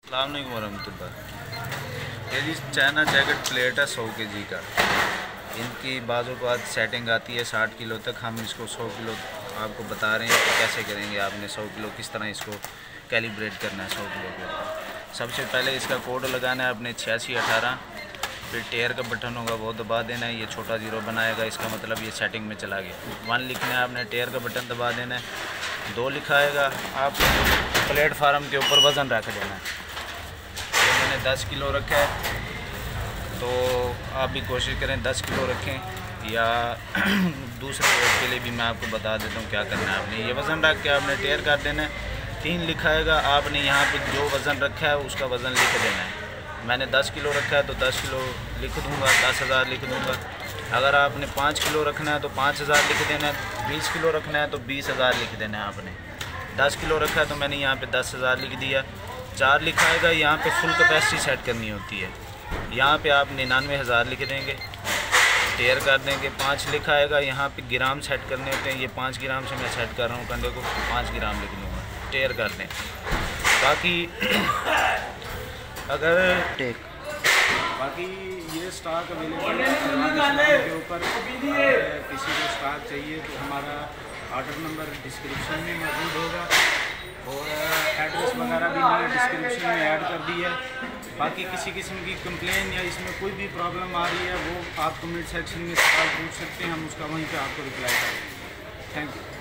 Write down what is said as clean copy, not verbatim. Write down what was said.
अस्सलाम वालेकुम वरहमतुल्लाह। ये जी चाइना जैकेट प्लेट है 100 kg का। इनकी बाज़ों को आज सेटिंग आती है 60 किलो तक। हम इसको 100 किलो आपको बता रहे हैं कि कैसे करेंगे। आपने 100 किलो किस तरह इसको कैलिब्रेट करना है 100 किलो के ऊपर। सबसे पहले इसका कोड लगाना है आपने 8618। फिर टेयर का बटन होगा वो दबा देना है। ये छोटा जीरो बनाएगा, इसका मतलब ये सेटिंग में चला गया। 1 लिखना है आपने, टेयर का बटन दबा देना है। 2 लिखा आएगा, आपने प्लेटफार्म के ऊपर वज़न रख देना है। तो मैंने 10 किलो रखा है, तो आप भी कोशिश करें 10 किलो रखें। या दूसरे रोड के लिए भी मैं आपको बता देता हूँ क्या करना है। आपने ये वज़न रख के आपने टेयर कर देना है। 3 लिखा आएगा, आपने यहाँ पे जो वज़न रखा है उसका वज़न लिख देना है। मैंने 10 किलो रखा है तो 10 किलो लिख दूँगा, 10,000 लिख दूँगा। अगर आपने 5 किलो रखना है तो 5,000 लिख देना है। 20 किलो रखना है तो 20,000 लिख देना है आपने। 10 किलो रखा है तो मैंने यहाँ पे 10,000 लिख दिया। 4 लिखा आएगा, यहाँ पे फुल कैपेसिटी सेट करनी होती है। यहाँ पे आप 99,000 लिख देंगे, टेयर कर देंगे। 5 लिखा आएगा, यहाँ पे ग्राम सेट करने होते हैं। ये 5 ग्राम से मैं सेट कर रहा हूँ कंडे को, 5 ग्राम लिख लूँगा, टेयर कर दें। बाकी ये स्टॉक अवेलेबल है के ऊपर। किसी को स्टॉक चाहिए तो हमारा ऑर्डर नंबर डिस्क्रिप्शन में मौजूद होगा और एड्रेस वगैरह भी मैंने डिस्क्रिप्शन में ऐड कर दी है। बाकी किसी किस्म की कंप्लेन या इसमें कोई भी प्रॉब्लम आ रही है वो आप कमेंट सेक्शन में सवाल पूछ सकते हैं, हम उसका वहीं पे आपको रिप्लाई करेंगे। Thank you.